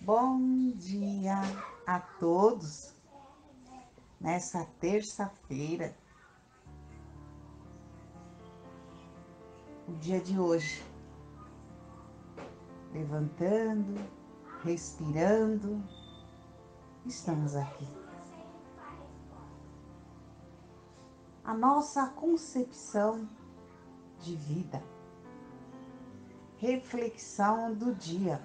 Bom dia a todos nessa terça-feira, o dia de hoje. Levantando, respirando, estamos aqui. A nossa concepção de vida, reflexão do dia.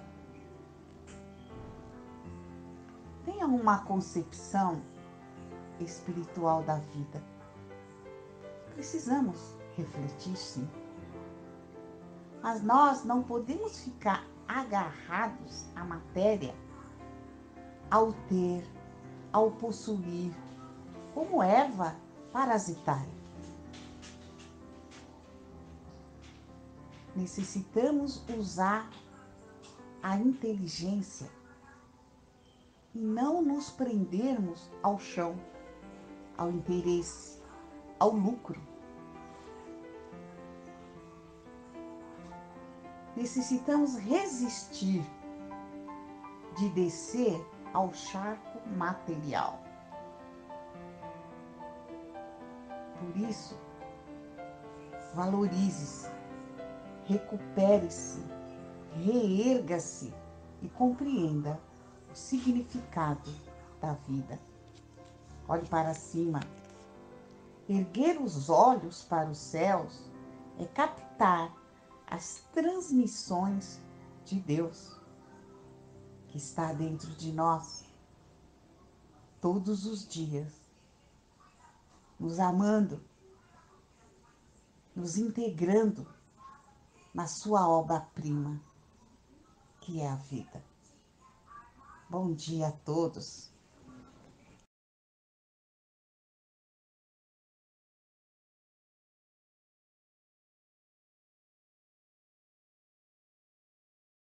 Tenha uma concepção espiritual da vida. Precisamos refletir, sim. Mas nós não podemos ficar agarrados à matéria, ao ter, ao possuir, como Eva parasitária. Necessitamos usar a inteligência e não nos prendermos ao chão, ao interesse, ao lucro. Necessitamos resistir de descer ao charco material. Por isso, valorize-se, recupere-se, reerga-se e compreenda o significado da vida. Olhe para cima. Erguer os olhos para os céus é captar as transmissões de Deus que está dentro de nós todos os dias, nos amando, nos integrando na sua obra-prima, que é a vida. Bom dia a todos.